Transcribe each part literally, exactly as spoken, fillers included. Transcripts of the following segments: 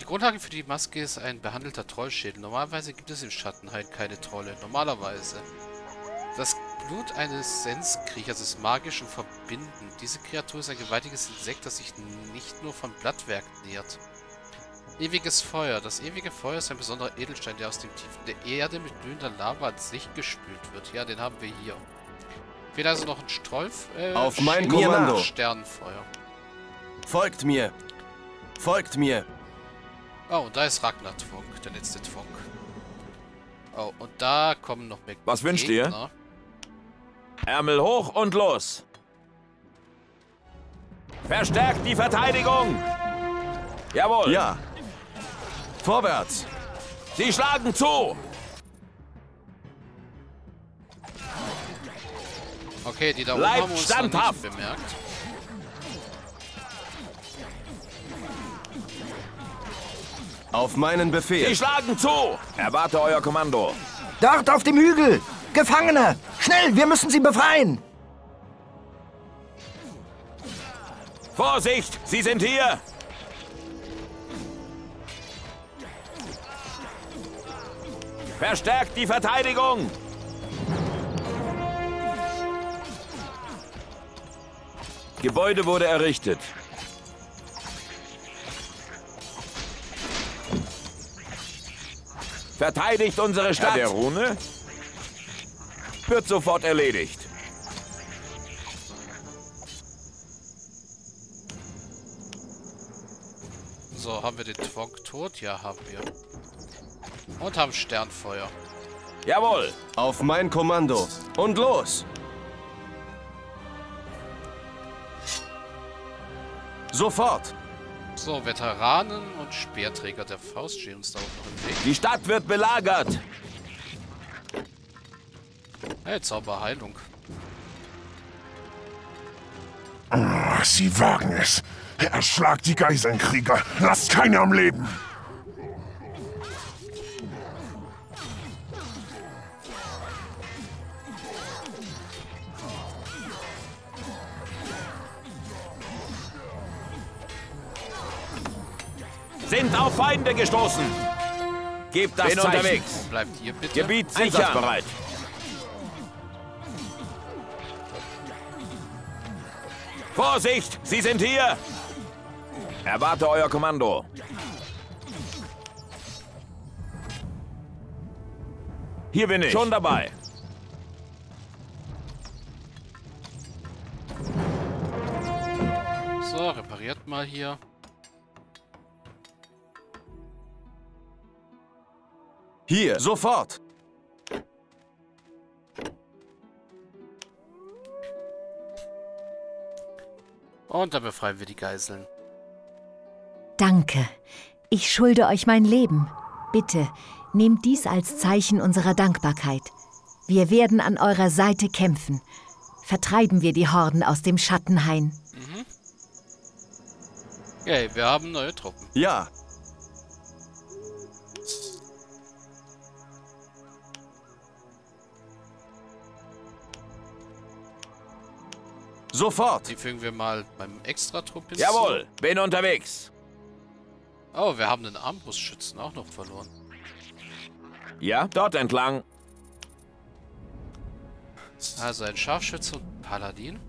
Grundlage für die Maske ist ein behandelter Trollschädel. Normalerweise gibt es im Schattenhain keine Trolle. Normalerweise. Das Blut eines Senskriechers ist magisch und verbindend. Diese Kreatur ist ein gewaltiges Insekt, das sich nicht nur von Blattwerk nährt. Ewiges Feuer. Das ewige Feuer ist ein besonderer Edelstein, der aus dem Tiefen der Erde mit glühender Lava ans Licht gespült wird. Ja, den haben wir hier. Fehlt also noch ein Strolf. Äh, Auf mein Kommando. Sternenfeuer. Folgt mir. Folgt mir. Oh, und da ist Ragnar Twonk, der letzte Twonk. Oh, und da kommen noch mehr Was wünscht Gegner. ihr? Ärmel hoch und los. Verstärkt die Verteidigung. Jawohl. Ja. Vorwärts. Sie schlagen zu. Okay, die da oben Bleibt haben uns standhaft. noch nicht bemerkt. Auf meinen Befehl. Sie schlagen zu. Erwarte euer Kommando. Dort auf dem Hügel! Gefangene! Schnell, wir müssen sie befreien! Vorsicht, sie sind hier. Verstärkt die Verteidigung. Gebäude wurde errichtet. Verteidigt unsere Stadt. Herr der Rune? Wird sofort erledigt. So, haben wir den Twonk tot? Ja, haben wir. Und haben Sternfeuer. Jawohl. Auf mein Kommando. Und los. Sofort. So, Veteranen und Speerträger der Faust stehen uns da auch noch im Weg. Die Stadt wird belagert. Hey, Zauberheilung. Ach, Sie wagen es. Erschlagt die Geiselnkrieger. Lasst keine am Leben. Sind auf Feinde gestoßen. Gebt das Bin Zeichen. unterwegs. Bleibt ihr bitte. Gebiet sichern. Einsatzbereit. Vorsicht, sie sind hier. Erwarte euer Kommando. Hier bin ich. Schon dabei. So, repariert mal hier. Hier. Sofort. Und dann befreien wir die Geiseln. Danke. Ich schulde euch mein Leben. Bitte, nehmt dies als Zeichen unserer Dankbarkeit. Wir werden an eurer Seite kämpfen. Vertreiben wir die Horden aus dem Schattenhain. Mhm. Okay, wir haben neue Truppen. Ja. Sofort. Die fügen wir mal beim Extratrupp hinzu. Jawohl, bin unterwegs. Oh, wir haben den Armbrustschützen auch noch verloren. Ja, dort entlang. Also ein Scharfschütze und ein Paladin.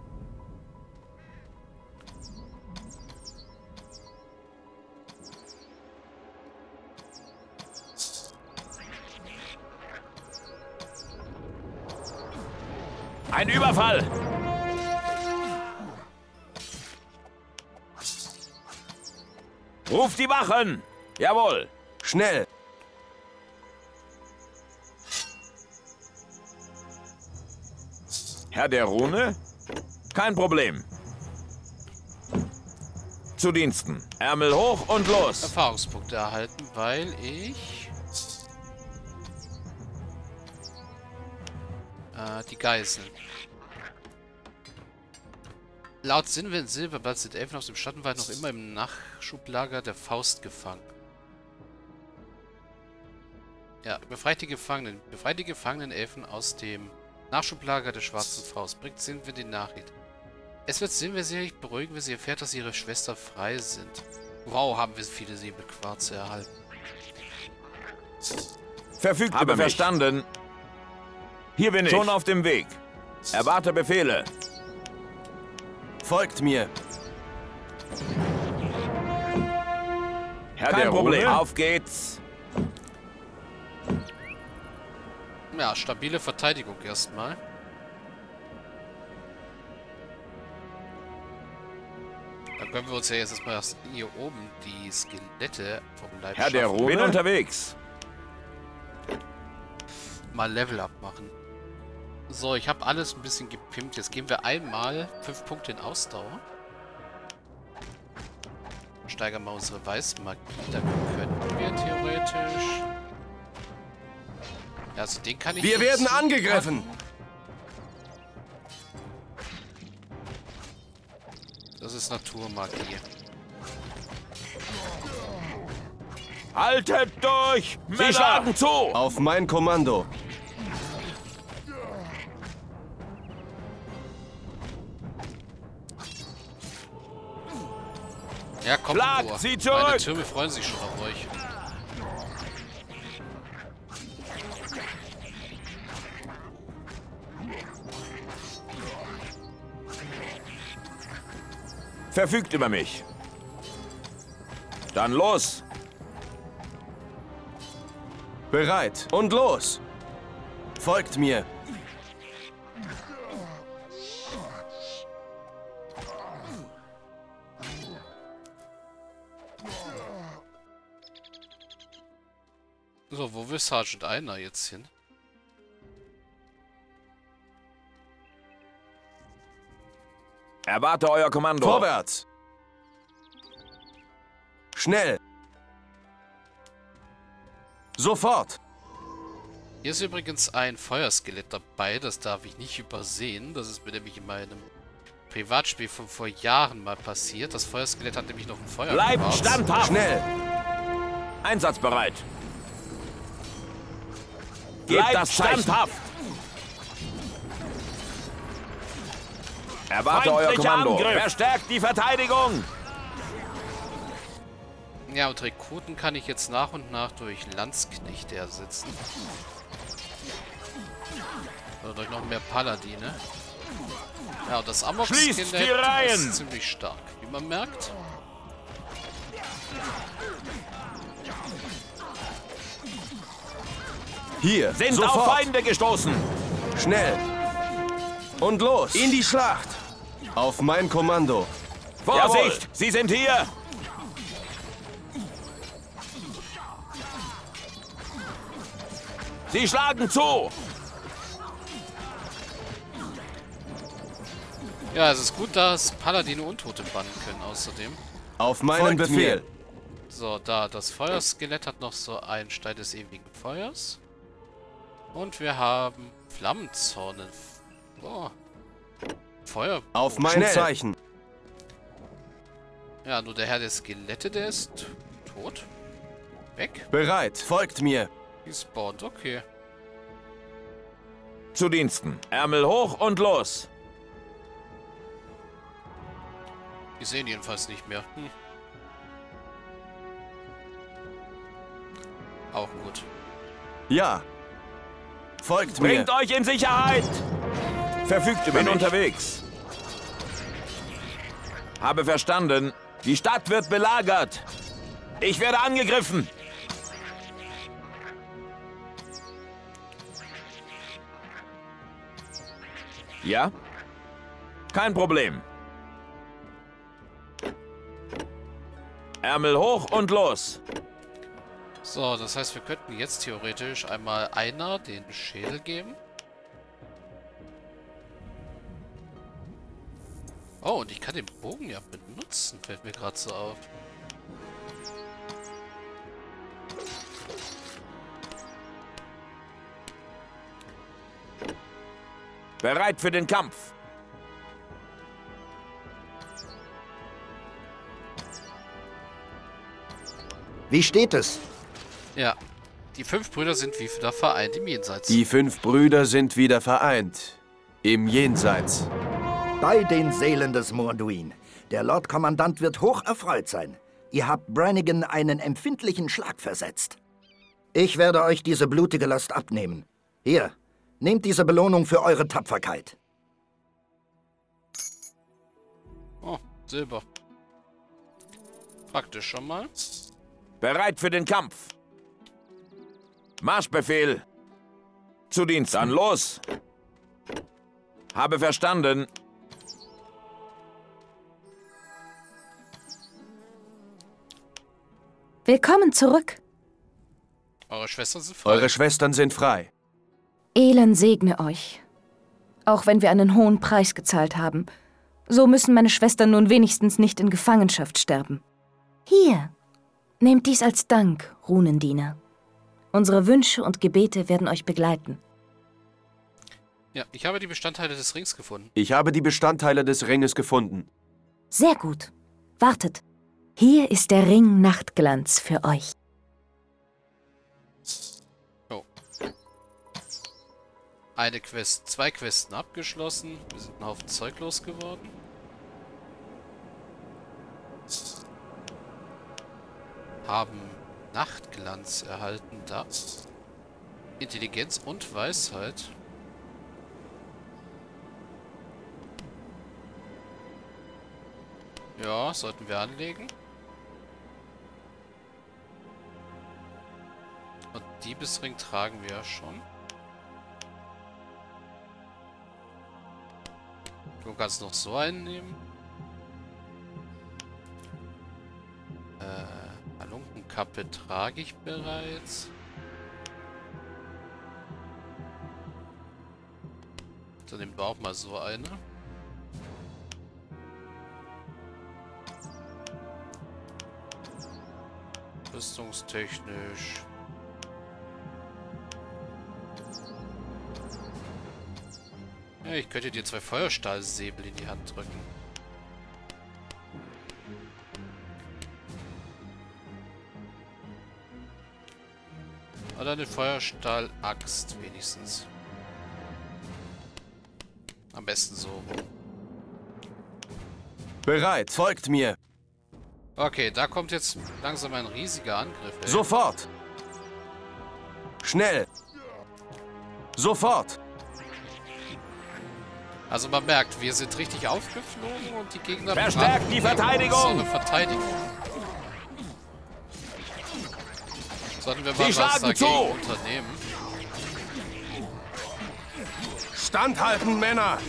Ein Überfall. Ruft die Wachen. Jawohl. Schnell. Herr der Rune? Kein Problem. Zu Diensten. Ärmel hoch und los. Erfahrungspunkte erhalten, weil ich äh, die Geiseln. Laut Sinwen Silberblatt sind Elfen aus dem Schattenwald noch immer im Nachschublager der Faust gefangen. Ja, befreit die Gefangenen. Befreit die gefangenen Elfen aus dem Nachschublager der Schwarzen Faust. Bringt Sinwen die Nachricht. Es wird Sinwen sicherlich beruhigen, wenn sie erfährt, dass ihre Schwestern frei sind. Wow, haben wir viele Säbelquarze erhalten. Verfügt über mich. Habe verstanden. Hier bin ich. Schon auf dem Weg. Erwarte Befehle. Folgt mir. Herr Kein Problem. Rune. Auf geht's. Ja, stabile Verteidigung erstmal. Dann können wir uns ja jetzt erstmal erst hier oben die Skelette vom Leib Herr der Rune. Bin unterwegs. Mal Level up machen. So, ich habe alles ein bisschen gepimpt. Jetzt geben wir einmal fünf Punkte in Ausdauer. Steigern wir unsere Weißmagie. Dann könnten wir theoretisch... Ja, also den kann ich... Wir werden angegriffen! Das ist Naturmagie. Haltet durch! Sie schlagen zu! Auf mein Kommando. Ja, kommt Schlagt sie zurück! Meine Türme freuen sich schon auf euch. Verfügt über mich. Dann los! Bereit und los! Folgt mir! So, wo will Sergeant Einer jetzt hin? Erwarte euer Kommando. Vorwärts! Schnell! Sofort! Hier ist übrigens ein Feuerskelett dabei, das darf ich nicht übersehen. Das ist mir nämlich in meinem Privatspiel von vor Jahren mal passiert. Das Feuerskelett hat nämlich noch ein Feuer. Bleibt standhaft! Schnell! Einsatzbereit! Gebt das standhaft! Erwarte euer Kommando. Angriff. Verstärkt die Verteidigung! Ja, und Rekruten kann ich jetzt nach und nach durch Landsknechte ersetzen. Oder durch noch mehr Paladine. Ja, und das Amok-Skelett ist ziemlich stark, wie man merkt. Hier, sind sofort. Auf Feinde gestoßen! Schnell! Und los! In die Schlacht! Auf mein Kommando! Vorsicht! Jawohl. Sie sind hier! Sie schlagen zu! Ja, es ist gut, dass Paladine Untote bannen können, außerdem. Auf meinen Folgt Befehl! Mir. So, da, das Feuerskelett hat noch so einen Stein des ewigen Feuers. Und wir haben Flammenzorn. Oh. Feuer. Auf mein Schnell. Zeichen. Ja, nur der Herr der Skelette, der ist tot. Weg. Bereit. Folgt mir. Gespawnt, okay. Zu Diensten. Ärmel hoch und los. Die sehen jedenfalls nicht mehr. Hm. Auch gut. Ja. Folgt Bringt mir. Bringt euch in Sicherheit! Verfügt über Bin mich. Unterwegs. Habe verstanden. Die Stadt wird belagert. Ich werde angegriffen. Ja? Kein Problem. Ärmel hoch und los. So, das heißt, wir könnten jetzt theoretisch einmal einer den Schädel geben. Oh, und ich kann den Bogen ja benutzen, fällt mir gerade so auf. Bereit für den Kampf. Wie steht es? Ja, die fünf Brüder sind wieder vereint im Jenseits. Die fünf Brüder sind wieder vereint im Jenseits. Bei den Seelen des Morduin. Der Lord-Kommandant wird hoch erfreut sein. Ihr habt Brannigan einen empfindlichen Schlag versetzt. Ich werde euch diese blutige Last abnehmen. Hier, nehmt diese Belohnung für eure Tapferkeit. Oh, Silber. Praktisch schon mal. Bereit für den Kampf. Marschbefehl. Zu Dienst. Dann los. Habe verstanden. Willkommen zurück. Eure Schwestern sind frei. Eure Schwestern sind frei. Elend segne euch. Auch wenn wir einen hohen Preis gezahlt haben, so müssen meine Schwestern nun wenigstens nicht in Gefangenschaft sterben. Hier, nehmt dies als Dank, Runendiener. Unsere Wünsche und Gebete werden euch begleiten. Ja, ich habe die Bestandteile des Rings gefunden. Ich habe die Bestandteile des Ringes gefunden. Sehr gut. Wartet. Hier ist der Ring Nachtglanz für euch. Oh. Eine Quest, zwei Questen abgeschlossen. Wir sind einen Haufen Zeug losgeworden. Haben Nachtglanz erhalten. Da. Intelligenz und Weisheit. Ja, sollten wir anlegen. Und Diebesring tragen wir ja schon. Du kannst noch so einen nehmen. Äh, Halunkenkappe trage ich bereits. Dann nehmen wir auch mal so eine. Rüstungstechnisch. Ja, ich könnte dir zwei Feuerstahlsäbel in die Hand drücken. Oder eine Feuerstahl-Axt wenigstens. Am besten so. Bereit, folgt mir. Okay, da kommt jetzt langsam ein riesiger Angriff. Ey. Sofort. Schnell. Sofort. Also man merkt, wir sind richtig aufgeflogen und die Gegner... Verstärkt die Verteidigung! So eine Verteidigung. Sollten wir mal Sie was schlagen dagegen zu. unternehmen. Standhalten, Männer.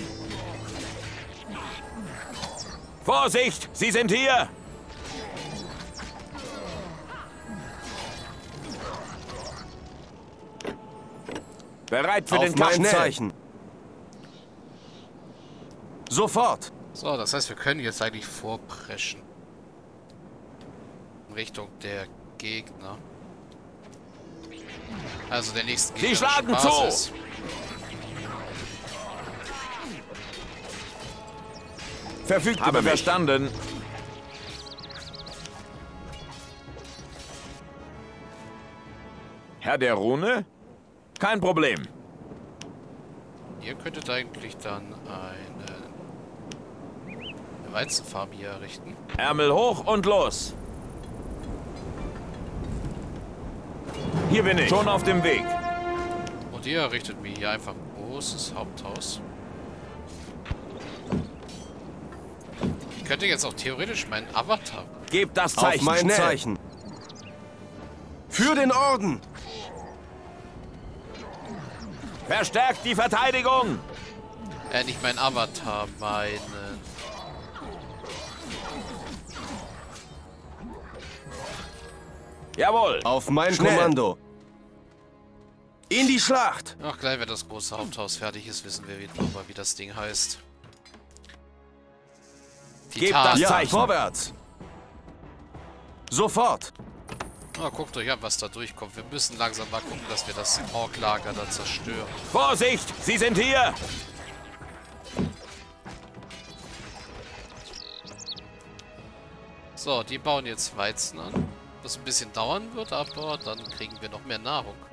Vorsicht, Sie sind hier! Bereit für Auf den Kampf. mein Zeichen. Sofort. So, das heißt, wir können jetzt eigentlich vorpreschen. In Richtung der Gegner. Also der nächsten Gegner. Sie schlagen zu! Verfügt Habe über mich. verstanden. Herr der Rune? Kein Problem. Ihr könntet eigentlich dann eine, eine Weizenfarm hier errichten. Ärmel hoch und los. Hier bin ich. Schon auf dem Weg. Und ihr errichtet mir hier einfach ein großes Haupthaus. Ich könnte jetzt auch theoretisch meinen Avatar. Gebt das Auf Zeichen. mein Schnell. Zeichen. Für den Orden. Verstärkt die Verteidigung. Äh, nicht mein Avatar, meine. Jawohl. Auf mein Schnell. Kommando. In die Schlacht. Ach, gleich, wenn das große Haupthaus fertig ist, wissen wir wieder mal, wie das Ding heißt. Gebt das Ja, Zeichen. vorwärts. Sofort. Ah, guckt euch an, was da durchkommt. Wir müssen langsam mal gucken, dass wir das Orklager da zerstören. Vorsicht, Sie sind hier. So, die bauen jetzt Weizen an. Was ein bisschen dauern wird, aber dann kriegen wir noch mehr Nahrung.